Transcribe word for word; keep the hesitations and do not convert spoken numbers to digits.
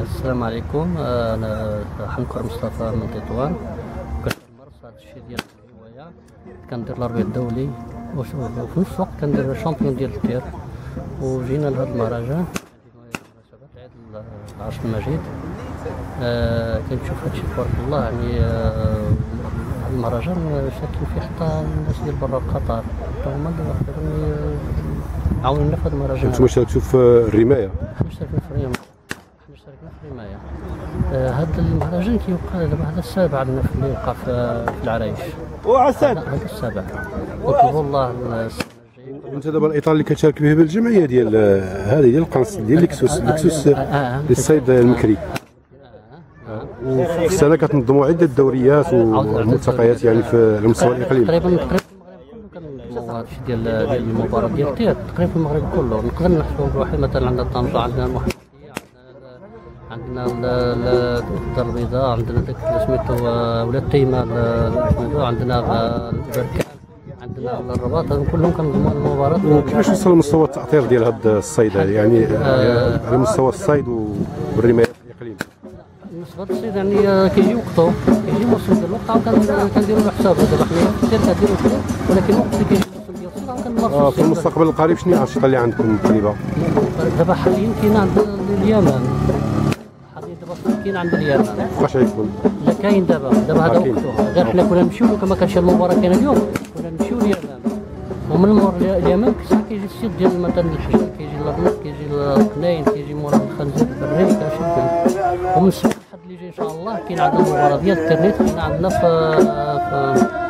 السلام عليكم. انا حنكر مصطفى من تطوان، وكنمارس هذا الشيء ديال الهوايه. كندير الاربيع الدولي وفي نفس الوقت كندير الشامبيون ديال التير. وجينا لهذا المهرجان بمناسبه عيد العرش المجيد. آه كنشوف هذا الشيء تبارك الله، يعني آه المهرجان شاكين فيه حتى الناس ديال برا قطر، حتى هما دابا عاونونا في هذا المهرجان. انتم شاركتوا في الرمايه؟ حنا شاركنا في الرمايه، حنا شاركنا في الرمايه. هذا آه المهرجان كيوقع دابا هذا السابع عندنا في اللي وقع في العرايش. هذا السابع، نطلبوا الله السنه الجايه. وانت دابا الاطار اللي كتشارك به بالجمعيه ديال هذه ديال القنص ديال لكسوس لكسوس للصيد المكري. وفي السنه كتنظموا عده دوريات والملتقيات يعني في على مستوى الاقليم. تقريبا تقريبا كننظموا هذا الشيء ديال ديال المباراه ديال التير تقريبا في المغرب كله. نقدر نحسبوا بواحد مثلا عندنا طنجه، عندنا المحمديه، عندنا عندنا الدار البيضاء، عندنا داك اللي سميتو ولاد تيمه سميتو، عندنا بركان، عندنا الرباط. هذو كلهم كنظموا المباراه. وكيفاش وصل لمستوى التاطير ديال هذا الصيد هذا يعني آه على مستوى الصيد والرمايه في الاقليم؟ بالنسبه للصيد يعني كيجي وقته، كيجي موسم ديال الوقت عاود كنديروا له حساب. دابا حنا كثير كنديروا كثير، ولكن الوقت اللي كيجي موسم ديال الصيد عاود كنمارسوا الصيد. في المستقبل القريب شنو الانشطه اللي عندكم قريبه؟ دابا حاليا كاين عند اليمن، حاليا دابا كاين عند اليمن. فوقاش غيكون؟ لا كاين دابا دابا هذا وقته. غير حنا كنا نمشيو كما كانش المباراه كاينه اليوم، كنا نمشيو اليمن، ومن مور اليمن ساعه كيجي الصيد ديال مثلا الحجر، كيجي الرنق، كيجي القناين، كيجي مورا الخنزير البري كنشد. ومن السبت الحد اللي جاي ان شاء الله كاين عندنا المباراه ديال الترنيت، كاين عندنا في